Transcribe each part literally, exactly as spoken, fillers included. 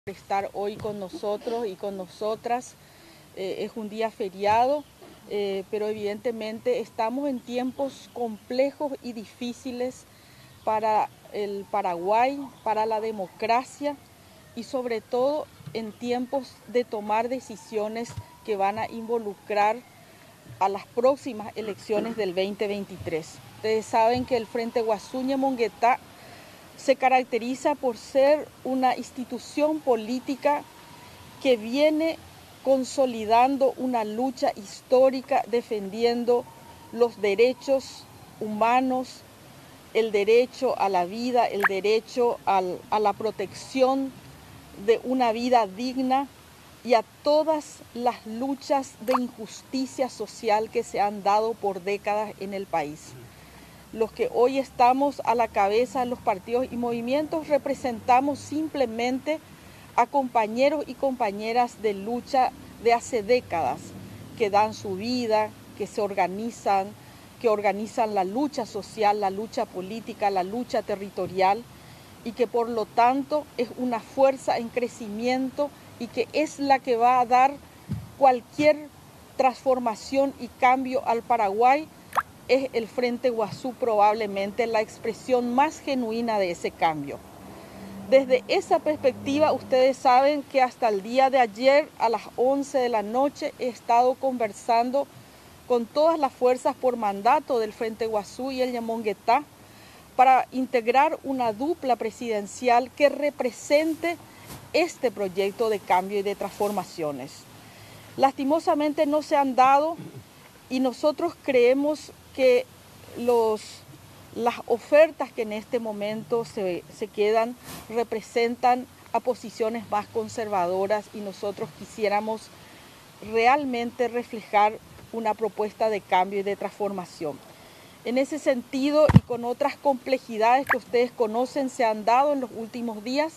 por estar hoy con nosotros y con nosotras. Eh, es un día feriado, eh, pero evidentemente estamos en tiempos complejos y difíciles para el Paraguay, para la democracia y sobre todo en tiempos de tomar decisiones que van a involucrar a las próximas elecciones del veinte veintitrés. Ustedes saben que el Frente Guazú Ñemonguetá se caracteriza por ser una institución política que viene consolidando una lucha histórica defendiendo los derechos humanos, el derecho a la vida, el derecho al, a la protección de una vida digna y a todas las luchas de injusticia social que se han dado por décadas en el país. Los que hoy estamos a la cabeza de los partidos y movimientos representamos simplemente a compañeros y compañeras de lucha de hace décadas, que dan su vida, que se organizan, que organizan la lucha social, la lucha política, la lucha territorial, y que por lo tanto es una fuerza en crecimiento y que es la que va a dar cualquier transformación y cambio al Paraguay. Es el Frente Guazú probablemente la expresión más genuina de ese cambio. Desde esa perspectiva, ustedes saben que hasta el día de ayer a las once de la noche he estado conversando con todas las fuerzas por mandato del Frente Guazú y el Ñemonguetá para integrar una dupla presidencial que represente este proyecto de cambio y de transformaciones. Lastimosamente no se han dado y nosotros creemos que los, las ofertas que en este momento se, se quedan representan a posiciones más conservadoras y nosotros quisiéramos realmente reflejar una propuesta de cambio y de transformación. En ese sentido y con otras complejidades que ustedes conocen se han dado en los últimos días,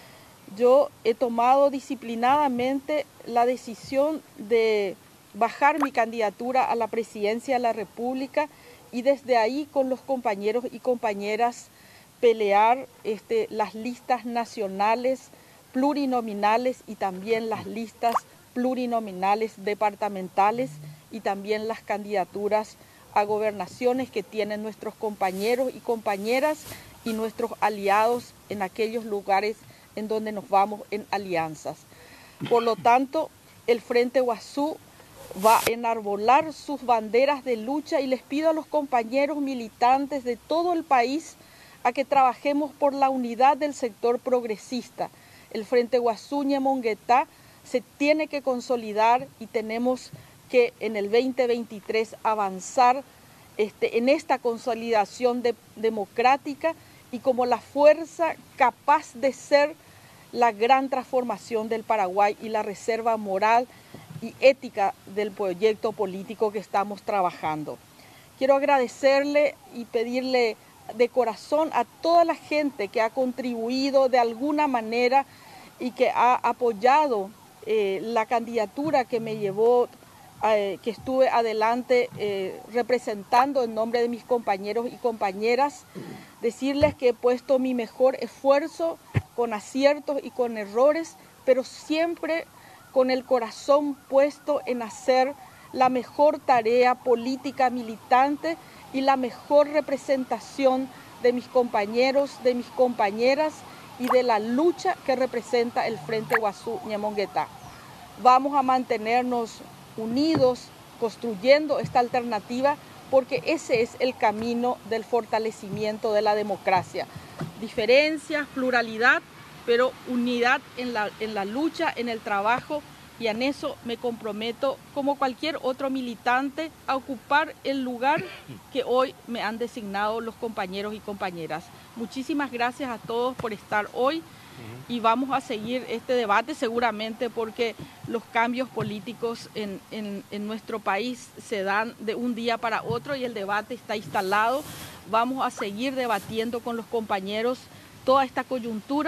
yo he tomado disciplinadamente la decisión de bajar mi candidatura a la presidencia de la República y desde ahí con los compañeros y compañeras pelear este, las listas nacionales plurinominales y también las listas plurinominales departamentales y también las candidaturas a gobernaciones que tienen nuestros compañeros y compañeras y nuestros aliados en aquellos lugares en donde nos vamos en alianzas. Por lo tanto, el Frente Guazú va a enarbolar sus banderas de lucha y les pido a los compañeros militantes de todo el país a que trabajemos por la unidad del sector progresista. El Frente Guazú Ñemonguetá se tiene que consolidar y tenemos que en el veinte veintitrés avanzar este, en esta consolidación de, democrática y como la fuerza capaz de ser la gran transformación del Paraguay y la reserva moral y ética del proyecto político que estamos trabajando. Quiero agradecerle y pedirle de corazón a toda la gente que ha contribuido de alguna manera y que ha apoyado eh, la candidatura que me llevó, eh, que estuve adelante eh, representando en nombre de mis compañeros y compañeras, decirles que he puesto mi mejor esfuerzo con aciertos y con errores, pero siempre con el corazón puesto en hacer la mejor tarea política militante y la mejor representación de mis compañeros, de mis compañeras y de la lucha que representa el Frente Guazú Ñemonguetá. Vamos a mantenernos unidos construyendo esta alternativa porque ese es el camino del fortalecimiento de la democracia. Diferencias, pluralidad, pero unidad en la, en la lucha, en el trabajo, y en eso me comprometo, como cualquier otro militante, a ocupar el lugar que hoy me han designado los compañeros y compañeras. Muchísimas gracias a todos por estar hoy y vamos a seguir este debate seguramente porque los cambios políticos en, en, en nuestro país se dan de un día para otro y el debate está instalado. Vamos a seguir debatiendo con los compañeros toda esta coyuntura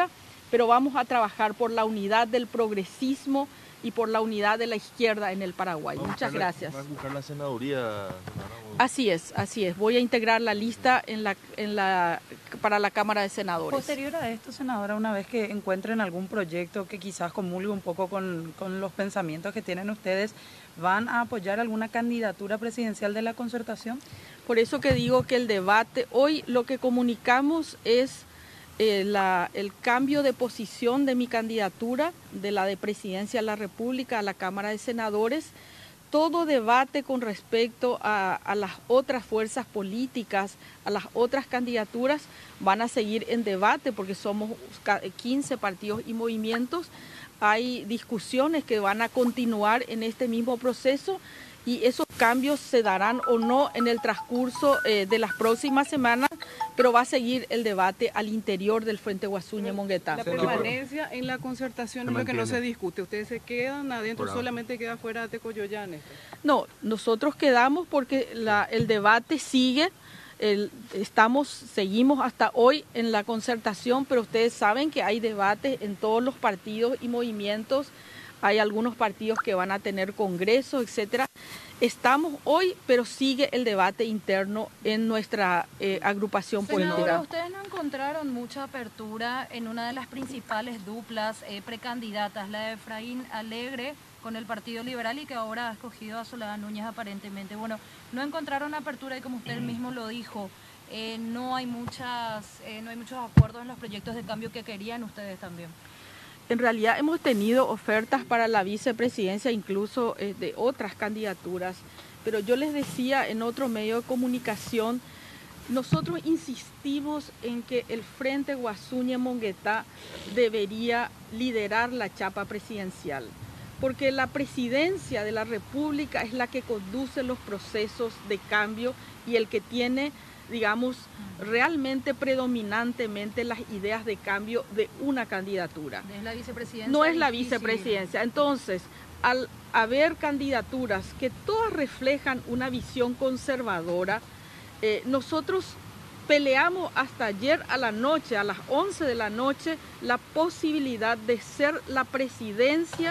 pero vamos a trabajar por la unidad del progresismo y por la unidad de la izquierda en el Paraguay. Muchas gracias. ¿Vas a buscar la senaduría? Así es, así es. Voy a integrar la lista en la, en la, para la Cámara de Senadores. Posterior a esto, senadora, una vez que encuentren algún proyecto que quizás comulgue un poco con, con los pensamientos que tienen ustedes, ¿van a apoyar alguna candidatura presidencial de la Concertación? Por eso que digo que el debate, hoy lo que comunicamos es eh, la, el cambio de posición de mi candidatura, de la de Presidencia de la República a la Cámara de Senadores. Todo debate con respecto a, a las otras fuerzas políticas, a las otras candidaturas, van a seguir en debate porque somos quince partidos y movimientos. Hay discusiones que van a continuar en este mismo proceso y esos cambios se darán o no en el transcurso eh, de las próximas semanas, pero va a seguir el debate al interior del Frente Guasuña-Monguetá. La permanencia en la Concertación es lo que no se discute. Ustedes se quedan adentro, Por solamente queda fuera Tecoyollán. No, nosotros quedamos porque la, el debate sigue. El, estamos, seguimos hasta hoy en la Concertación, pero ustedes saben que hay debates en todos los partidos y movimientos. Hay algunos partidos que van a tener congresos, etcétera. Estamos hoy, pero sigue el debate interno en nuestra eh, agrupación Senadora, política. ¿ustedes no encontraron mucha apertura en una de las principales duplas eh, precandidatas, la de Efraín Alegre con el Partido Liberal y que ahora ha escogido a Soledad Núñez aparentemente? Bueno, no encontraron apertura y como usted mismo lo dijo, eh, no hay muchas, eh, no hay muchos acuerdos en los proyectos de cambio que querían ustedes también. En realidad hemos tenido ofertas para la vicepresidencia, incluso eh, de otras candidaturas, pero yo les decía en otro medio de comunicación, nosotros insistimos en que el Frente Guasuña-Monguetá debería liderar la chapa presidencial, porque la presidencia de la República es la que conduce los procesos de cambio y el que tiene, digamos, realmente predominantemente las ideas de cambio de una candidatura. ¿Es la vicepresidencia? No es la difícil. vicepresidencia. Entonces, al haber candidaturas que todas reflejan una visión conservadora, eh, nosotros peleamos hasta ayer a la noche, a las once de la noche, la posibilidad de ser la presidencia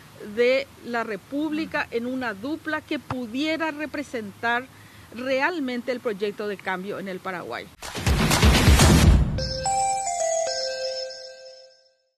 de la República en una dupla que pudiera representar realmente el proyecto de cambio en el Paraguay.